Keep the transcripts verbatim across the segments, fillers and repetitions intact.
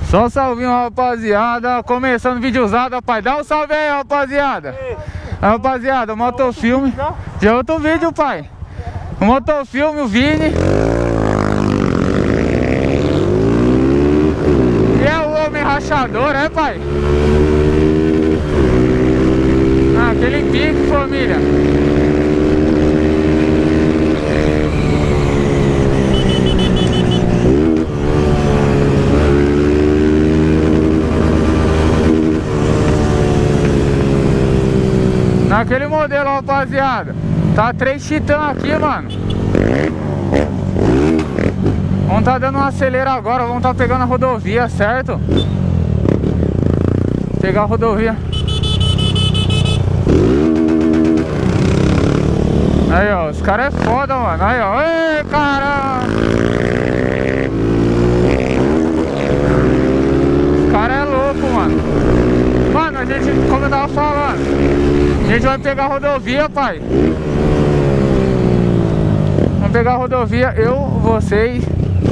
Só um salvinho, rapaziada. Começando o vídeo usado, rapaz. Dá um salve aí, rapaziada. Rapaziada, o Motofilme. Já é outro vídeo, pai. O Motofilme, o Vini. E é o homem rachador, é, pai? Ah, aquele pique, família. Naquele modelo, rapaziada. Tá três titã aqui, mano. Vamos tá dando um acelero agora. Vamos tá pegando a rodovia, certo? Pegar a rodovia. Aí, ó. Os caras é foda, mano. Aí, ó. Ei, caramba. Os caras é louco, mano. Mano, a gente, como eu tava falando, a gente vai pegar a rodovia, pai. Vamos pegar a rodovia, eu, vocês.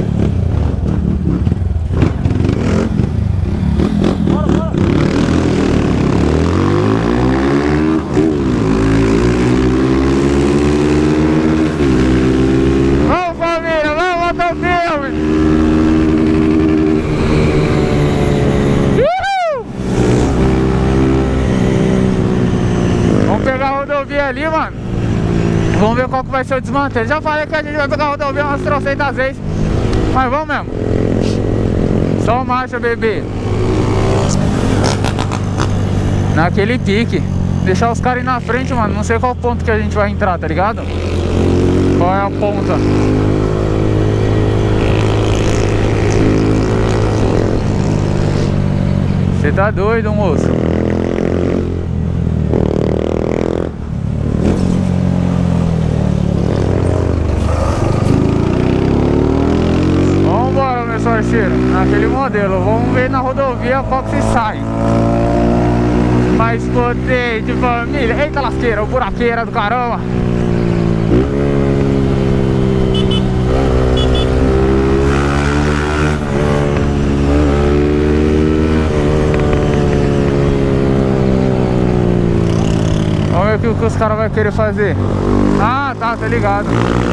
Bora, bora. Vamos, família, vamos, Motofilme. Pegar a rodovia ali, mano. Vamos ver qual que vai ser o desmantelo. Já falei que a gente vai pegar a rodovia umas trocentas vezes, mas vamos mesmo. Só marcha, bebê. Naquele pique. Deixar os caras ir na frente, mano. Não sei qual ponto que a gente vai entrar, tá ligado? Qual é a ponta? Você tá doido, moço? Parceiro, naquele modelo, vamos ver na rodovia qual que se sai mais potente, família. Eita lasqueira, o buraqueira do caramba. Vamos ver o que, o que os caras vão querer fazer. Ah, tá, tá ligado.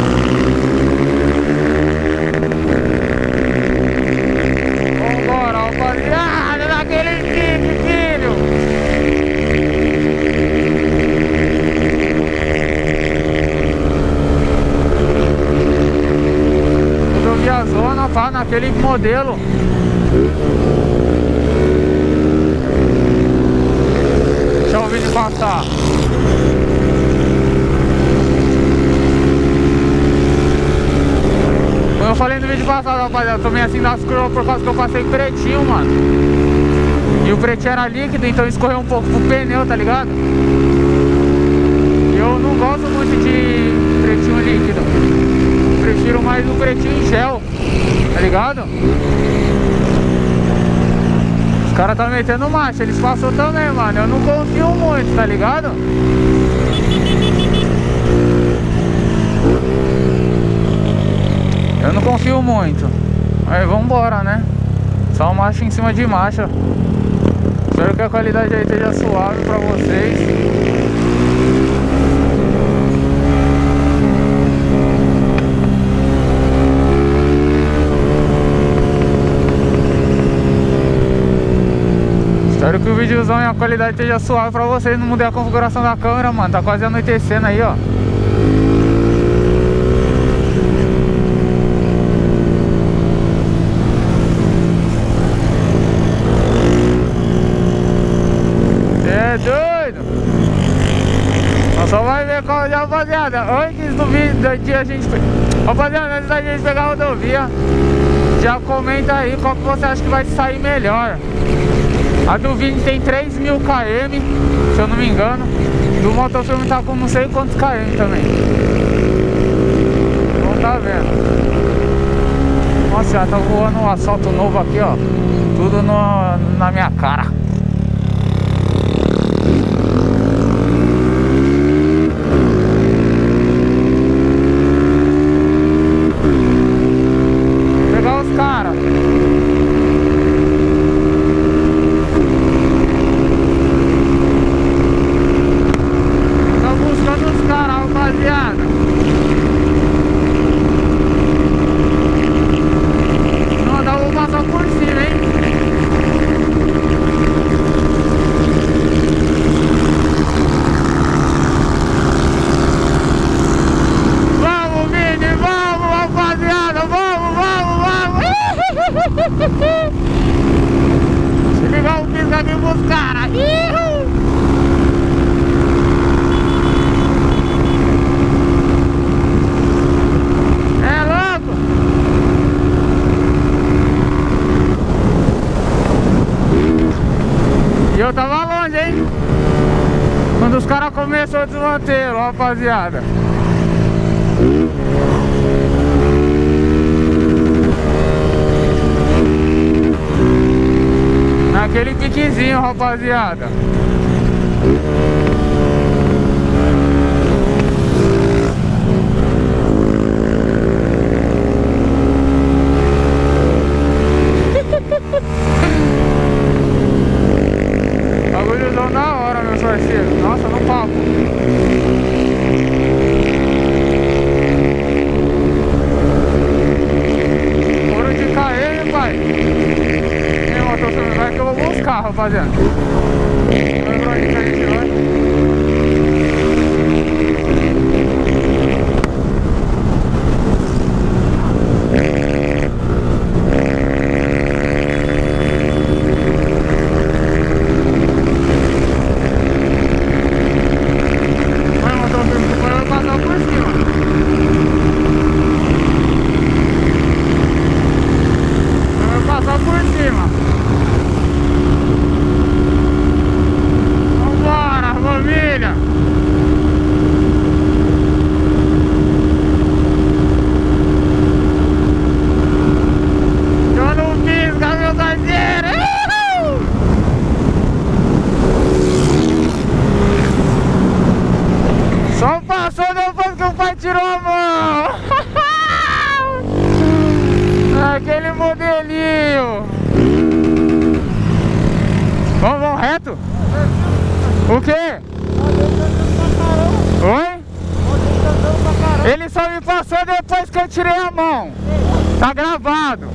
Vambora, rapaziada, naquele pique, filho. Rodovia zona, pá, naquele modelo. Deixa o vídeo passar. Como eu falei no vídeo passado, rapaziada, eu tomei assim das curvas por causa que eu passei pretinho, mano. E o pretinho era líquido, então escorreu um pouco pro pneu, tá ligado? E eu não gosto muito de pretinho líquido. Prefiro mais o pretinho em gel, tá ligado? Os caras tá metendo marcha, eles passou também, mano. Eu não confio muito, tá ligado? Eu não confio muito. Aí vambora, né? Só marcha em cima de marcha. Espero que a qualidade aí esteja suave pra vocês. Espero que o videozão e a qualidade esteja suave pra vocês. Não mudei a configuração da câmera, mano. Tá quase anoitecendo aí, ó. É doido. Nós só vai ver qual, rapaziada. Antes do vídeo daqui a gente, rapaziada, antes da gente pegar a rodovia, já comenta aí qual que você acha que vai sair melhor. A do Vini tem três mil quilômetros, se eu não me engano. Do Motofilme tá com não sei quantos km também. Não tá vendo. Nossa, já tá voando um assalto novo aqui, ó. Tudo no, na minha cara. Pegar os caras. pra me buscar. Ihu! É louco! E eu tava longe, hein? Quando os caras começaram a desmanter, rapaziada. Naquele piquezinho, rapaziada. Bagulhozão da hora, meus parceiros. Nossa, no papo. Fora de cair, pai. Vai que eu vou buscar, rapaziada. Vai pra onde que a gente vai? Vai, motor, vai passar por cima. Vai passar por cima. Família! Eu não pisca, meu parceiro! Só passou depois que o pai tirou a mão! Aquele modelinho! Vamos, vamos reto? O quê? Oi? Ele só me passou depois que eu tirei a mão. Tá gravado.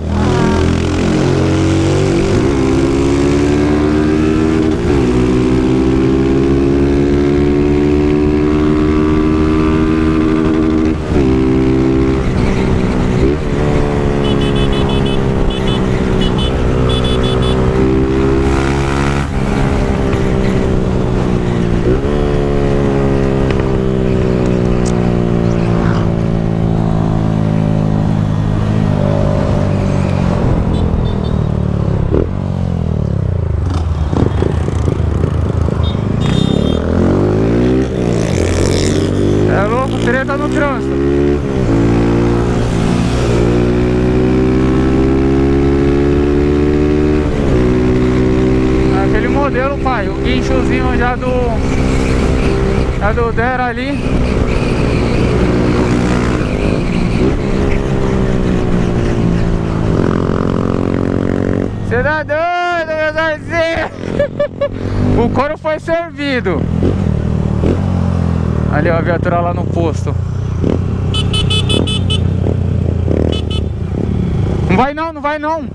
Treta no trânsito. Aquele modelo, pai, o guinchozinho já do já do Dera ali. Você tá doido, meu parceiro? O couro foi servido. Ali, ó, a viatura lá no posto. Não vai não, não vai não.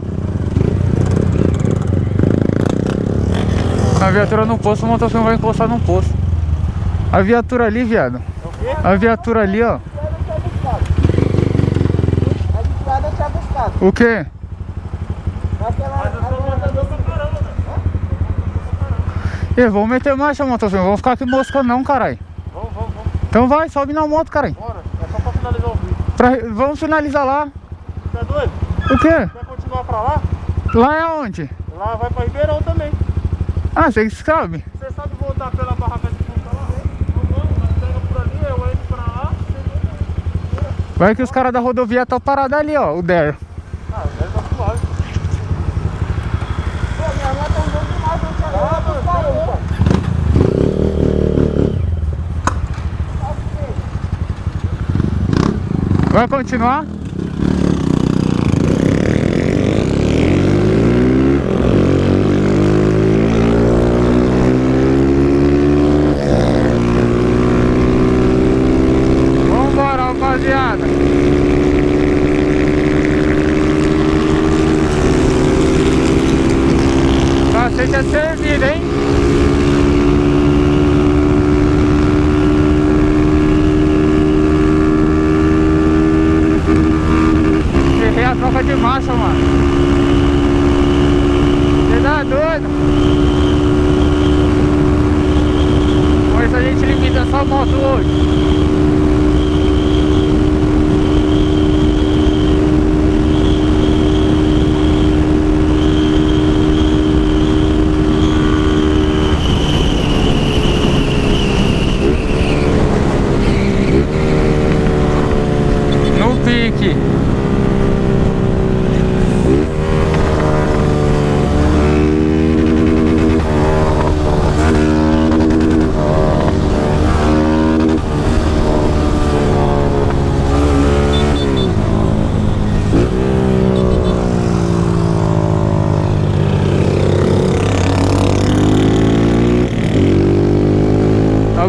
A viatura no posto, o motocicleta vai encostar no posto. A viatura ali, viado. A viatura ali, ó. O quê? E vamos meter marcha, motocicleta. Vamos ficar aqui moscando não, caralho. Então vai, sobe na moto, cara. Bora, é só pra finalizar o vídeo. Pra... Vamos finalizar lá. Você é doido? O quê? Quer continuar pra lá? Lá é onde? Lá vai pra Ribeirão também. Ah, você sabe? Você sabe voltar pela barraca de fruta lá? Não, não, nós pega por ali, eu entro pra lá. Vai que os caras da rodovia estão parados ali, ó, o Der. Ah, o Der tá suave. Pô, minha moto andou demais, não tinha nada pra caramba. Vai continuar? Vambora, rapaziada. Cacete é servido, hein? Troca de marcha, mano. Você tá doido?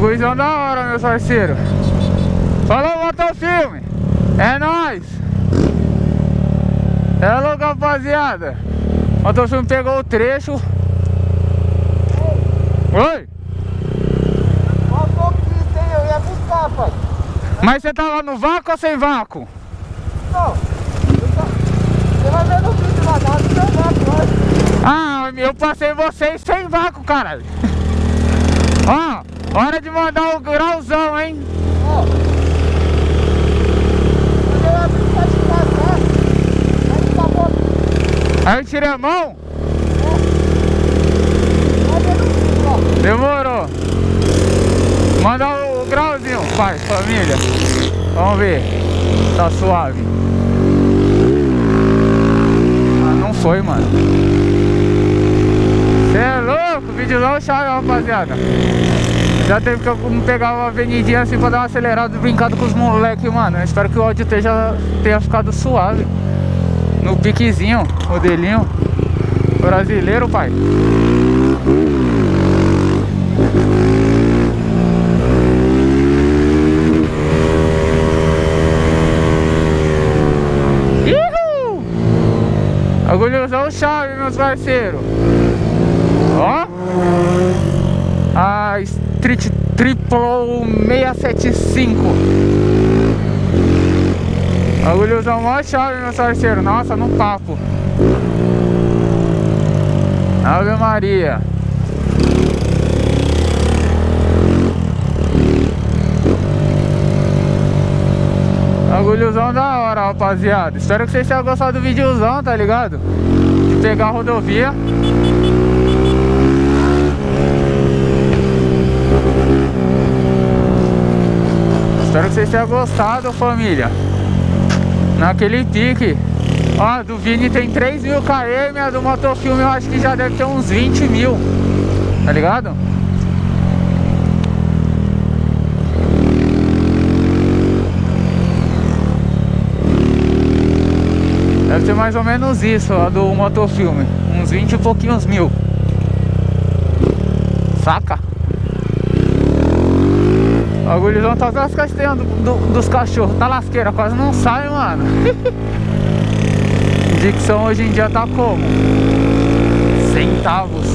Bagulhozão da hora, meus parceiros. Falou, Motofilme. É nóis. É louco, rapaziada. O Motofilme pegou o trecho. Oi? Qual pouquinho tem? Eu ia buscar, pai. Mas você tá lá no vácuo ou sem vácuo? Não. Você vai ver no vídeo lá, tá no seu vácuo, vai. Ah, eu passei vocês sem vácuo, caralho. Ó, hora de mandar o grauzão, hein? Ó. Eu ia abrir pra te passar. Aí tá bom. Aí eu tirei a mão? Vai ver no vídeo, ó. Demorou. Manda o grauzinho, pai, família. Vamos ver. Tá suave. Ah, não foi, mano. Cê é louco, vídeozão chave, rapaziada. Já teve que eu pegar uma avenidinha assim pra dar uma acelerada, brincado com os moleques, mano. Eu espero que o áudio tenha, tenha ficado suave. No piquezinho, modelinho brasileiro, pai. Ihu! Agulhosão chave, meus parceiros. Ó, a Street Triple seiscentos e setenta e cinco. Agulhosão mó chave, meus parceiros. Nossa, no papo. Ave Maria. Agulhosão da hora, rapaziada. Espero que vocês tenham gostado do videozão, tá ligado? De pegar a rodovia. Espero que vocês tenham gostado, família. Naquele pique. Ó, do Vini tem três mil km, a do Motofilme eu acho que já deve ter uns vinte mil. Tá ligado? Deve ter mais ou menos isso, a do Motofilme. Uns vinte e pouquinhos mil. Saca? O agulhozão tá as castanhas do, do, dos cachorros. Tá lasqueira, quase não sai, mano. Dicção hoje em dia tá como? Centavos.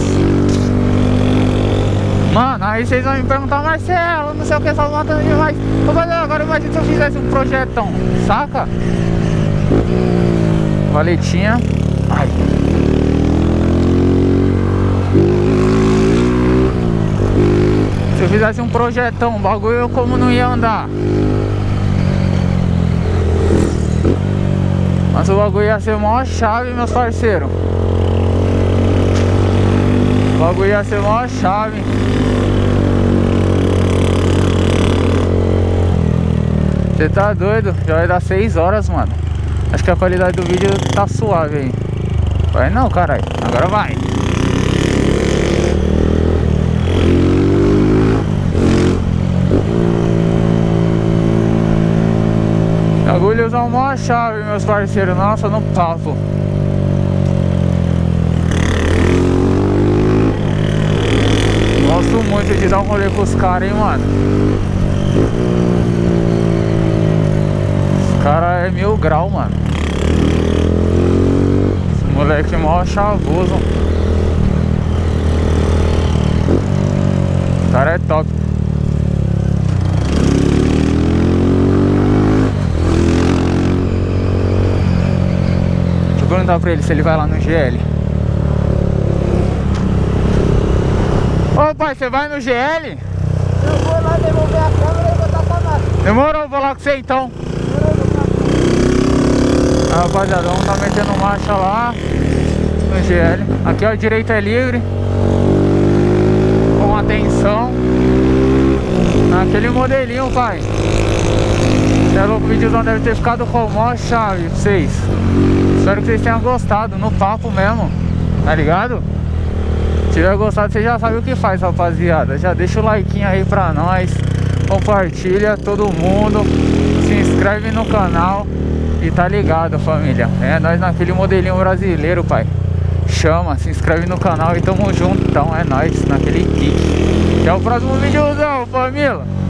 Mano, aí vocês vão me perguntar, Marcelo, não sei o que, só matando demais. Vou fazer agora, imagina se eu fizesse um projetão, saca? Valetinha. Ai. Se eu fizesse um projetão, o bagulho como não ia andar. Mas o bagulho ia ser mó chave, meus parceiros. O bagulho ia ser mó chave. Você tá doido? Já vai dar seis horas, mano. Acho que a qualidade do vídeo tá suave aí. Vai não, caralho. Agora vai. Agulhosão mó chave, meus parceiros. Nossa, no papo. Gosto muito de dar um rolê com os caras, hein, mano. Os caras é mil grau, mano. Esse moleque é mó chavoso. O cara é top. Deixa eu perguntar pra ele se ele vai lá no G L. Ô pai, você vai no G L? Eu vou lá devolver a câmera e vou dar pra nós. Demorou, vou lá com você então. Ah, rapaziada, vamos tá metendo marcha lá no G L. Aqui ó, a direita é livre. Com atenção. Naquele modelinho, pai. Você é louco, o videozão deve ter ficado com mó chave pra vocês. Espero que vocês tenham gostado, no papo mesmo. Tá ligado? Se tiver gostado, você já sabe o que faz, rapaziada. Já deixa o like aí pra nós. Compartilha todo mundo. Se inscreve no canal. E tá ligado, família. É nós naquele modelinho brasileiro, pai. chama, se inscreve no canal e tamo junto. Então é nóis, naquele pique. Até o próximo videozão, família.